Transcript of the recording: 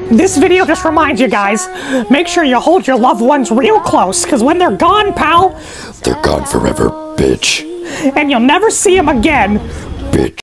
This video just reminds you guys, make sure you hold your loved ones real close, because when they're gone, pal, they're gone forever, bitch. And you'll never see them again. Bitch.